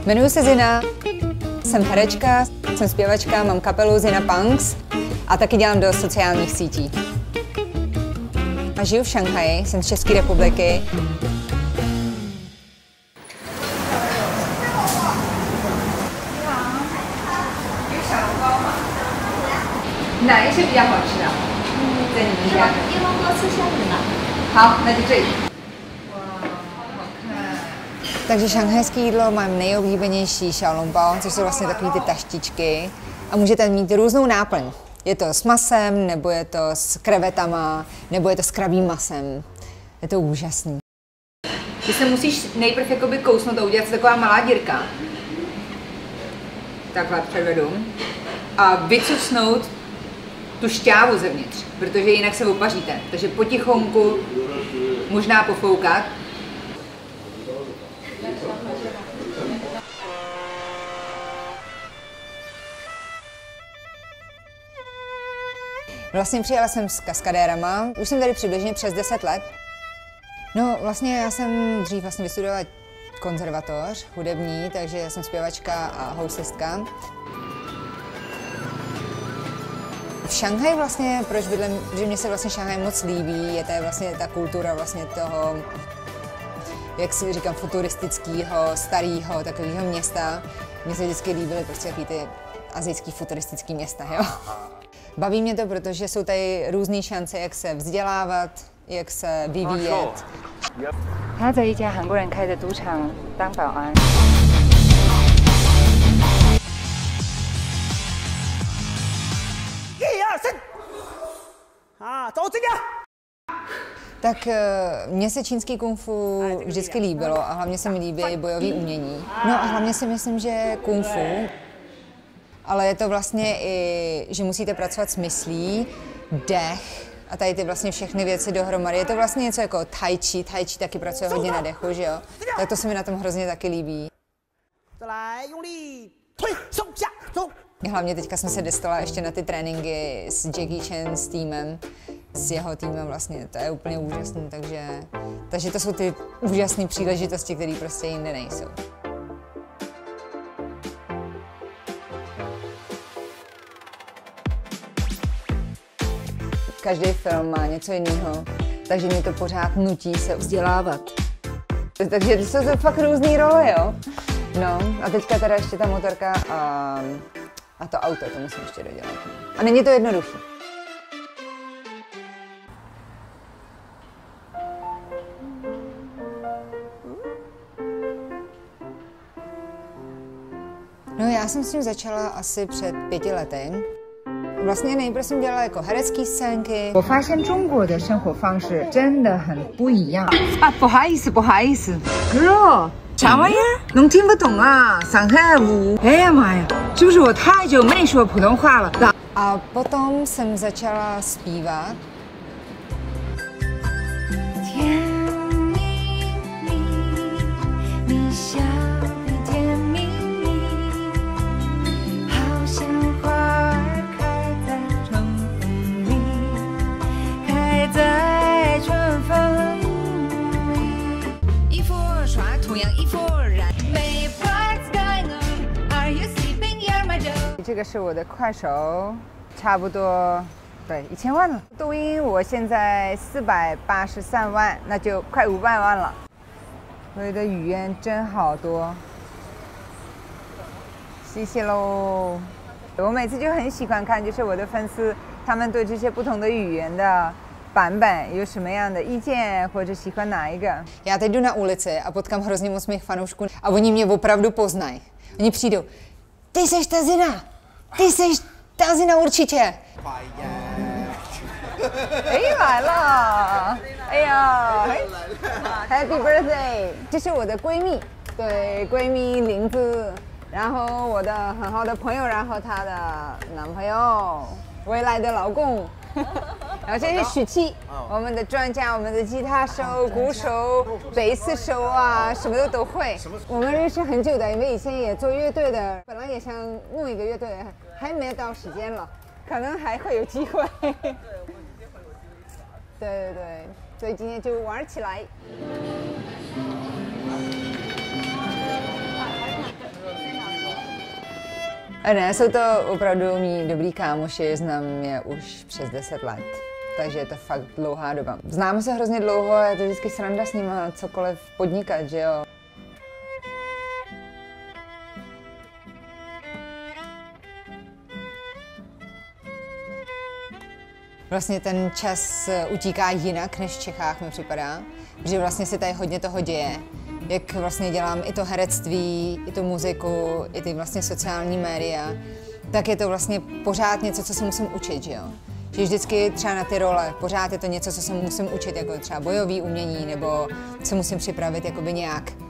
Jmenuji se Zina, jsem herečka, jsem zpěvačka, mám kapelu Zina Punks a taky dělám do sociálních sítí. A žiju v Šanghaji, jsem z České republiky. Takže šanghajské jídlo mám nejoblíbenější xiaolongbao, což jsou vlastně takové ty taštičky. A můžete mít různou náplň. Je to s masem, nebo je to s krevetama, nebo je to s krabím masem. Je to úžasný. Ty se musíš nejprv jakoby kousnout a udělat taková malá dírka. Takhle předvedu. A vycucnout tu šťávu zevnitř, protože jinak se opaříte. Takže potichonku možná pofoukat. Vlastně přijela jsem s kaskadérama, už jsem tady přibližně přes 10 let. No vlastně já jsem dřív vlastně vystudovala konzervatoř hudební, takže já jsem zpěvačka a houslistka. V Šanghaji vlastně, proč bydlím, že mně se vlastně Šanghaj moc líbí, je to vlastně ta kultura vlastně toho, jak si říkám, futuristického, starého, takového města. Mně se vždycky líbily prostě takový ty asijský futuristický města, jo. Baví mě to, protože jsou tady různé šance, jak se vzdělávat, jak se vyvíjet. 他在一家韩国人开的赌场当保安。 Tak mně se čínský kung fu vždycky líbilo a hlavně se mi líbí bojové umění. No a hlavně si myslím, že kung fu, ale je to vlastně i, že musíte pracovat s myslí, dech a tady ty vlastně všechny věci dohromady. Je to vlastně něco jako tai chi taky pracuje hodně na dechu, že jo? Tak to se mi na tom hrozně taky líbí. Hlavně teďka jsem se dostala ještě na ty tréninky s Jackie Chan, s týmem, s jeho týmem vlastně, to je úplně úžasné, takže to jsou ty úžasné příležitosti, které prostě jinde nejsou. Každý film má něco jiného, takže mě to pořád nutí se vzdělávat. Takže to jsou to fakt různý role, jo? No a teďka teda ještě ta motorka a to auto, to musím ještě dodělat. A není to jednoduchý. No já jsem s tím začala asi před 5 lety. Vlastně nejprve jsem dělala jako herecké scénky. 我发现中国的生活方式真的很不一样啊，不好意思 ，girl， 啥玩意儿？能听不懂啊？上海舞。哎呀妈呀，是不是我太久没说普通话了？A potom jsem začala zpívat. "这个是我的快手，差不多对1000万了。抖音我现在483万，那就快500万了。我的语言真好多，谢谢喽。我每次就很喜欢看，就是我的粉丝他们对这些不同的语言的版本有什么样的意见，或者喜欢哪一个。 Já teď jdu na ulici a potkám hrozně moc mých fanoušků a oni mě opravdu poznají. Oni přijdou, ty seš ta Zina, ty seš ta Zina určitě. 哎，来了！哎呀 ，Happy birthday！ 这是我的闺蜜，对，闺蜜林子，然后我的很好的朋友，然后她的男朋友，未来的老公，然后这是许七，我们的专家，我们的吉他手、鼓手、贝斯手啊，什么的都会。我们认识很久的，因为以前也做乐队的，本来也想弄一个乐队，还没有到时间了，可能还会有机会。对对对，所以今天就玩起来。 A ne, jsou to opravdu mý dobrý kámoši, znám je už přes 10 let. Takže je to fakt dlouhá doba. Známe se hrozně dlouho a je to vždycky sranda s nimi cokoliv podnikat, že jo. Vlastně ten čas utíká jinak než v Čechách, mi připadá, že vlastně se tady hodně toho děje. Jak vlastně dělám i to herectví, i tu muziku, i ty vlastně sociální média, tak je to vlastně pořád něco, co se musím učit, že jo. Že vždycky třeba na ty role, pořád je to něco, co se musím učit, jako třeba bojový umění, nebo se musím připravit jakoby nějak